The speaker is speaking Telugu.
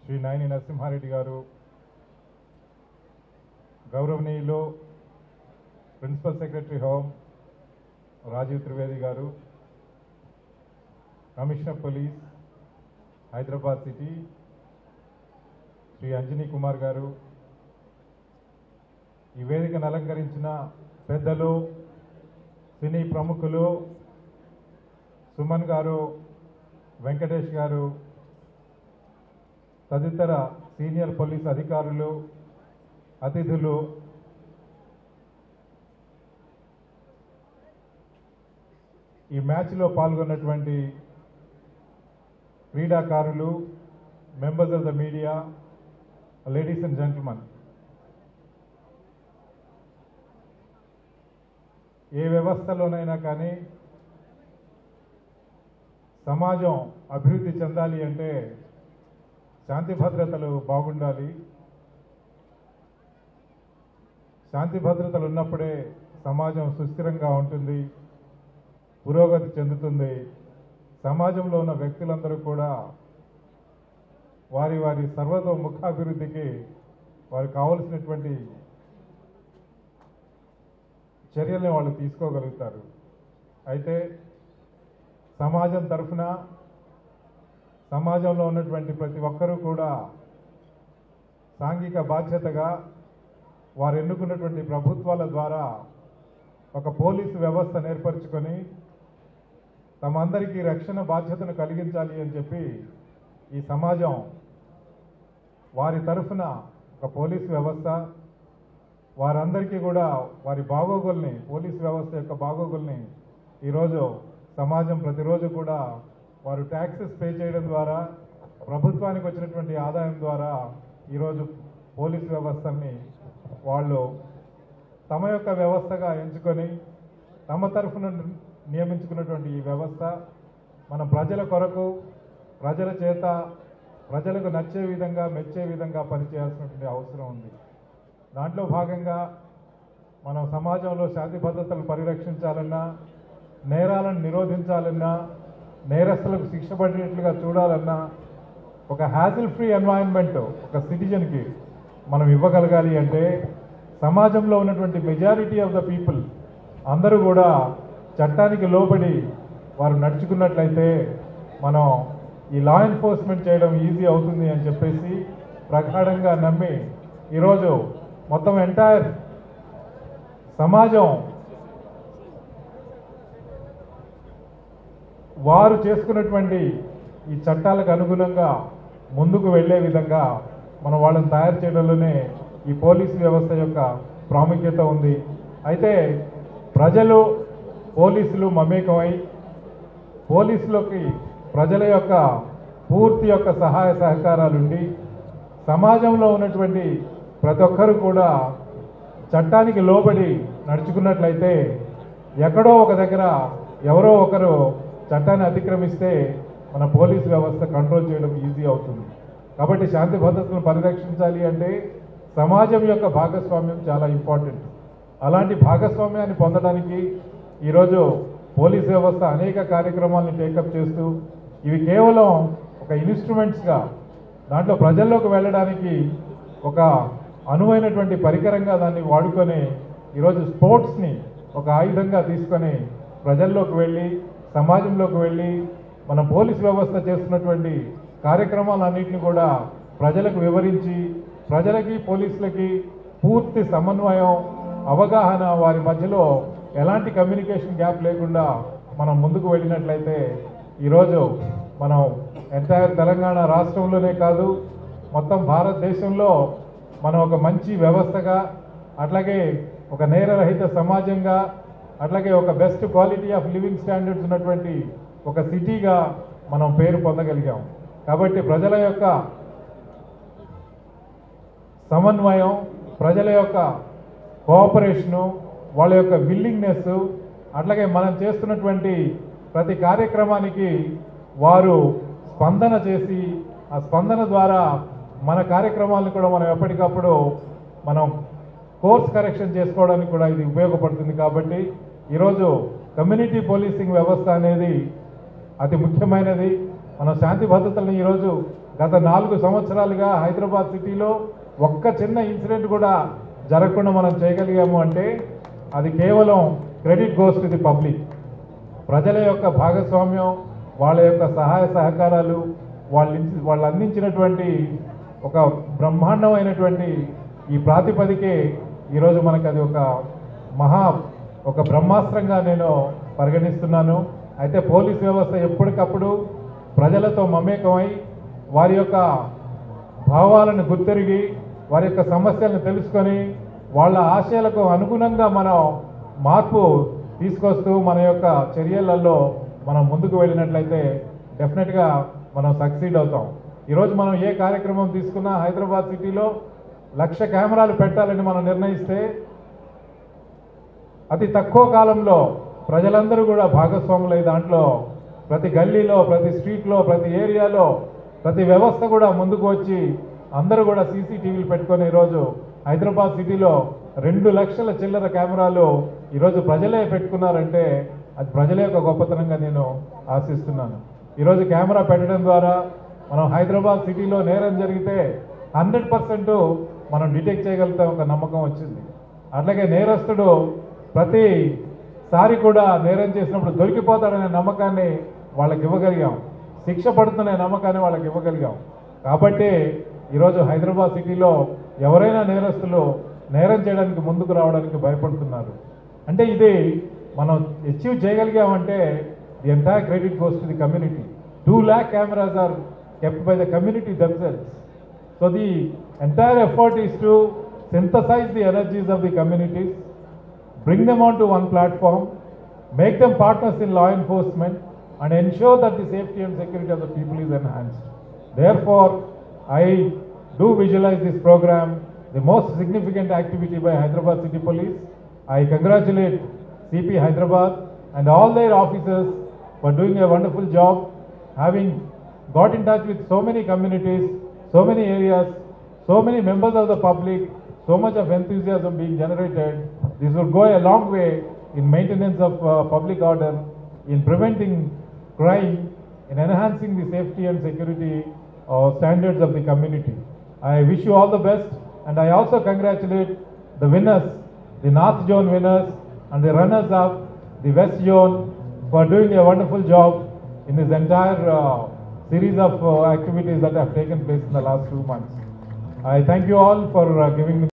Sri.Nani Narasimha garu, గౌరవనీయులు principal secretary home Rajiv Trivedi గారు, commissioner police Hyderabad city Shri Anjani Kumar గారు, ఈ వేదికను అలంకరించిన పెద్దలు, సినీ ప్రముఖులు సుమన్ గారు, వెంకటేష్ గారు, తదితర సీనియర్ పోలీస్ అధికారులు, అతిథులు, ఈ మ్యాచ్లో పాల్గొన్నటువంటి క్రీడాకారులు, members of the media, ladies and gentlemen, ఏ వ్యవస్థలోనైనా కానీ సమాజం అభివృద్ధి చెందాలి అంటే శాంతి భద్రతలు బాగుండాలి. శాంతి భద్రతలు ఉన్నప్పుడే సమాజం సుస్థిరంగా ఉంటుంది, పురోగతి చెందుతుంది. సమాజంలో ఉన్న వ్యక్తులందరూ కూడా వారి వారి సర్వతోముఖాభివృద్ధికి వారికి కావలసినటువంటి చర్యల్ని వాళ్ళు తీసుకోగలుగుతారు. అయితే సమాజం తరఫున సమాజంలో ఉన్నటువంటి ప్రతి ఒక్కరూ కూడా సాంఘిక బాధ్యతగా వారు ఎన్నుకున్నటువంటి ప్రభుత్వాల ద్వారా ఒక పోలీసు వ్యవస్థను ఏర్పరచుకొని తమ అందరికీ రక్షణ బాధ్యతను కలిగించాలి అని చెప్పి ఈ సమాజం వారి తరఫున ఒక పోలీసు వ్యవస్థ, వారందరికీ కూడా వారి బాగోగుల్ని, పోలీసు వ్యవస్థ యొక్క బాగోగుల్ని ఈరోజు సమాజం ప్రతిరోజు కూడా వారు ట్యాక్సెస్ పే చేయడం ద్వారా, ప్రభుత్వానికి వచ్చినటువంటి ఆదాయం ద్వారా ఈరోజు పోలీసు వ్యవస్థని వాళ్ళు తమ యొక్క వ్యవస్థగా ఎంచుకొని తమ తరఫున నియమించుకున్నటువంటి ఈ వ్యవస్థ మన ప్రజల కొరకు, ప్రజల చేత, ప్రజలకు నచ్చే విధంగా, మెచ్చే విధంగా పనిచేయాల్సినటువంటి అవసరం ఉంది. దాంట్లో భాగంగా మనం సమాజంలో శాంతి భద్రతలు పరిరక్షించాలన్నా, నేరాలను నిరోధించాలన్నా, నేరస్తులకు శిక్ష పడినట్లుగా చూడాలన్నా ఒక హ్యాజిల్ ఫ్రీ ఎన్వైరన్మెంట్ ఒక సిటిజన్కి మనం ఇవ్వగలగాలి అంటే సమాజంలో ఉన్నటువంటి మెజారిటీ ఆఫ్ ద పీపుల్ అందరూ కూడా చట్టానికి లోబడి వారు నడుచుకున్నట్లయితే మనం ఈ లా ఎన్ఫోర్స్మెంట్ చేయడం ఈజీ అవుతుంది అని చెప్పేసి ప్రగాఢంగా నమ్మి ఈరోజు మొత్తం ఎంటైర్ సమాజం వారు చేసుకున్నటువంటి ఈ చట్టాలకు అనుగుణంగా ముందుకు వెళ్ళే విధంగా మనం వాళ్ళని తయారు చేయడంలోనే ఈ పోలీసు వ్యవస్థ యొక్క ప్రాముఖ్యత ఉంది. అయితే ప్రజలు, పోలీసులు మమేకమై పోలీసులకి ప్రజల యొక్క పూర్తి యొక్క సహాయ సహకారాలుండి సమాజంలో ఉన్నటువంటి ప్రతి ఒక్కరు కూడా చట్టానికి లోబడి నడుచుకున్నట్లయితే ఎక్కడో ఒక దగ్గర ఎవరో ఒకరు చట్టాన్ని అతిక్రమిస్తే మన పోలీసు వ్యవస్థ కంట్రోల్ చేయడం ఈజీ అవుతుంది. కాబట్టి శాంతి భద్రతలను పరిరక్షించాలి అంటే సమాజం యొక్క భాగస్వామ్యం చాలా ఇంపార్టెంట్. అలాంటి భాగస్వామ్యాన్ని పొందడానికి ఈరోజు పోలీస్ వ్యవస్థ అనేక కార్యక్రమాలను టేకప్ చేస్తూ ఇవి కేవలం ఒక ఇన్స్ట్రుమెంట్స్గా, దాంట్లో ప్రజల్లోకి వెళ్ళడానికి ఒక అనువైనటువంటి పరికరంగా దాన్ని వాడుకొని ఈరోజు స్పోర్ట్స్ని ఒక ఆయుధంగా తీసుకొని ప్రజల్లోకి వెళ్ళి, సమాజంలోకి వెళ్ళి మన పోలీస్ వ్యవస్థ చేస్తున్నటువంటి కార్యక్రమాలన్నింటినీ కూడా ప్రజలకు వివరించి ప్రజలకి, పోలీసులకి పూర్తి సమన్వయం, అవగాహన, వారి మధ్యలో ఎలాంటి కమ్యూనికేషన్ గ్యాప్ లేకుండా మనం ముందుకు వెళ్ళినట్లయితే ఈరోజు మనం ఎంటైర్ తెలంగాణ రాష్ట్రంలోనే కాదు మొత్తం భారతదేశంలో మనం ఒక మంచి వ్యవస్థగా, అట్లాగే ఒక నేరరహిత సమాజంగా, అట్లాగే ఒక best quality of living standards ఉన్నటువంటి ఒక సిటీగా మనం పేరు పొందగలిగాం. కాబట్టి ప్రజల యొక్క సమన్వయం, ప్రజల యొక్క కోఆపరేషను, వాళ్ళ యొక్క విల్లింగ్నెస్, అట్లాగే మనం చేస్తున్నటువంటి ప్రతి కార్యక్రమానికి వారు స్పందన చేసి ఆ స్పందన ద్వారా మన కార్యక్రమాలను కూడా మనం ఎప్పటికప్పుడు మనం కోర్స్ కరెక్షన్ చేసుకోవడానికి కూడా ఇది ఉపయోగపడుతుంది. కాబట్టి ఈరోజు కమ్యూనిటీ పోలీసింగ్ వ్యవస్థ అనేది అతి ముఖ్యమైనది. మనం శాంతి భద్రతలను ఈరోజు గత 4 సంవత్సరాలుగా హైదరాబాద్ సిటీలో ఒక్క చిన్న ఇన్సిడెంట్ కూడా జరగకుండా మనం చేయగలిగాము అంటే అది కేవలం credit goes to the public. ప్రజల యొక్క భాగస్వామ్యం, వాళ్ళ యొక్క సహాయ సహకారాలు, వాళ్ళు అందించినటువంటి ఒక బ్రహ్మాండమైనటువంటి ఈ ప్రాతిపదికే ఈరోజు మనకు అది ఒక బ్రహ్మాస్త్రంగా నేను పరిగణిస్తున్నాను. అయితే పోలీస్ వ్యవస్థ ఎప్పటికప్పుడు ప్రజలతో మమేకమై వారి యొక్క భావాలను గుర్తెరిగి వారి యొక్క సమస్యలను తెలుసుకొని వాళ్ళ ఆశయాలకు అనుగుణంగా మనం మార్పు తీసుకొస్తూ మన యొక్క చర్యలలో మనం ముందుకు వెళ్ళినట్లయితే డెఫినెట్గా మనం సక్సీడ్ అవుతాం. ఈరోజు మనం ఏ కార్యక్రమం తీసుకున్నా హైదరాబాద్ సిటీలో 1,00,000 కెమెరాలు పెట్టాలని మనం నిర్ణయిస్తే అతి తక్కువ కాలంలో ప్రజలందరూ కూడా భాగస్వాములై దాంట్లో ప్రతి గల్లీలో, ప్రతి స్ట్రీట్లో, ప్రతి ఏరియాలో, ప్రతి వ్యవస్థ కూడా ముందుకు వచ్చి అందరూ కూడా సీసీటీవీలు పెట్టుకొని ఈరోజు హైదరాబాద్ సిటీలో 2 లక్షల చిల్లర కెమెరాలు ఈరోజు ప్రజలే పెట్టుకున్నారంటే అది ప్రజల యొక్క గొప్పతనంగా నేను ఆశిస్తున్నాను. ఈరోజు కెమెరా పెట్టడం ద్వారా మనం హైదరాబాద్ సిటీలో నేరం జరిగితే 100% మనం డిటెక్ట్ చేయగలుగుతాం ఒక నమ్మకం వచ్చింది. అట్లాగే నేరస్తుడు ప్రతిసారి కూడా నేరం చేసినప్పుడు దొరికిపోతాడనే నమ్మకాన్ని వాళ్ళకి ఇవ్వగలిగాం, శిక్ష పడుతున్న నమ్మకాన్ని వాళ్ళకి ఇవ్వగలిగాం. కాబట్టి ఈరోజు హైదరాబాద్ సిటీలో ఎవరైనా నేరస్తులు నేరం చేయడానికి ముందుకు రావడానికి భయపడుతున్నారు. అంటే ఇది మనం అచీవ్ చేయగలిగామంటే the entire credit goes to the community. 2 lakh cameras are kept by the community themselves. So the entire effort is to synthesize the energies of the communities, bring them onto one platform, make them partners in law enforcement, and ensure that the safety and security of the people is enhanced. Therefore, I do visualize this program the most significant activity by Hyderabad City Police. I congratulate CP Hyderabad and all their officers for doing a wonderful job, having got in touch with so many communities, so many areas, so many members of the public, so much of enthusiasm being generated. This will go a long way in maintenance of public order, in preventing crime, in enhancing the safety and security standards of the community. I wish you all the best, and I also congratulate the winners, the North Zone winners and the runners up, the West Zone, for doing a wonderful job in this entire series of activities that have taken place in the last 2 months. I thank you all for giving me